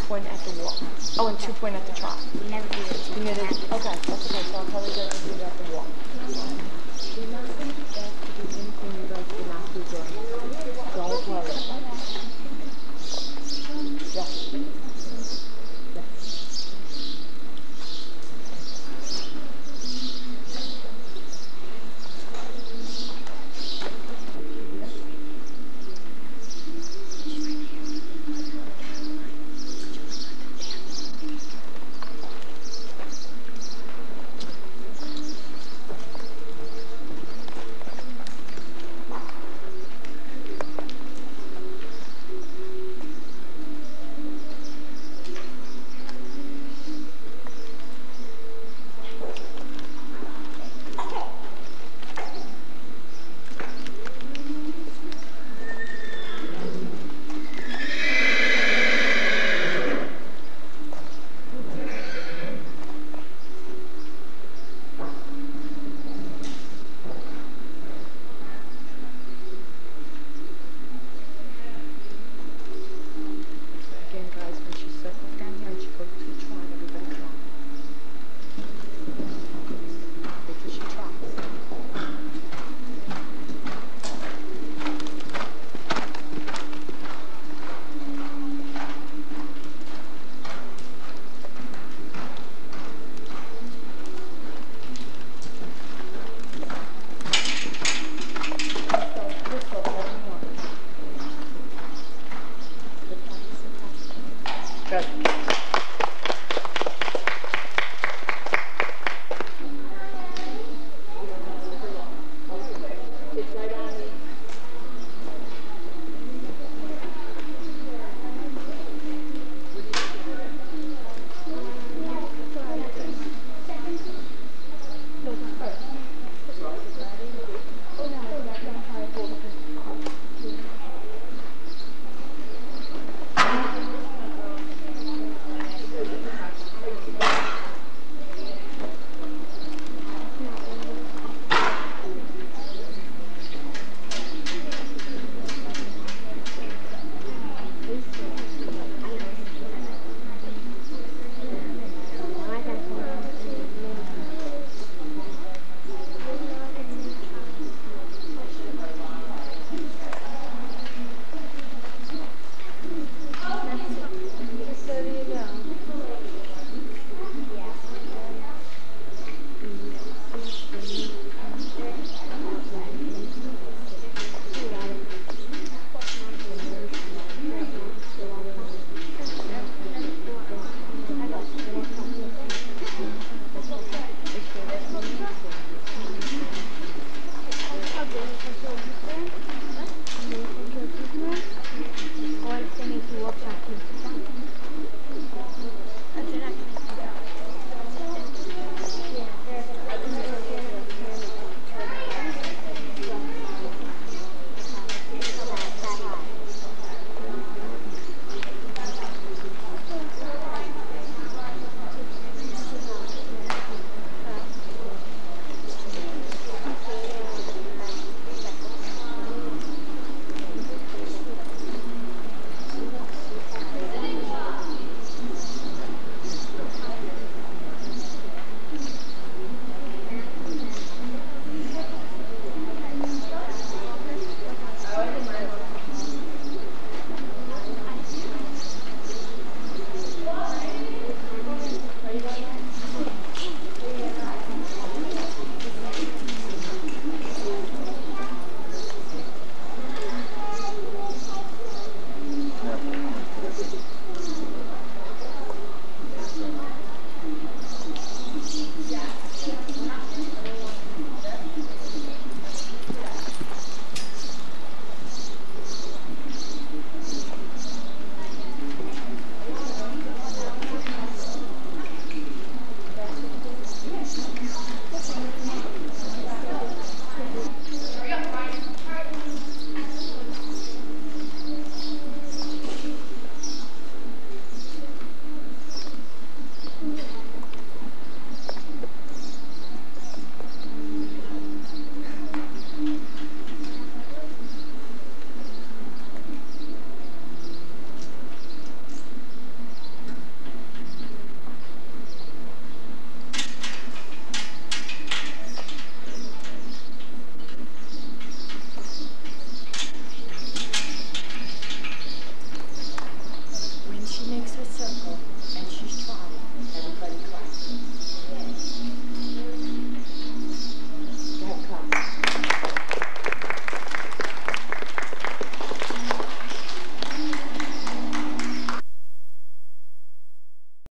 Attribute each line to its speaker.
Speaker 1: pointing at the wall. Oh, and 2 pointing at the top.
Speaker 2: We never do it.
Speaker 1: You need it? Okay, that's okay. So I'll tell you guys to do it at the wall. We're not going to be asked to do anything you guys do not do during this. Don't worry. Yes. Yes. Again, guys, when she circles down here and she goes to the trot, everybody trot. Wait till she trots. Crystal, let me know. Good practice, good practice. Good. It's right on me. No, first. Please.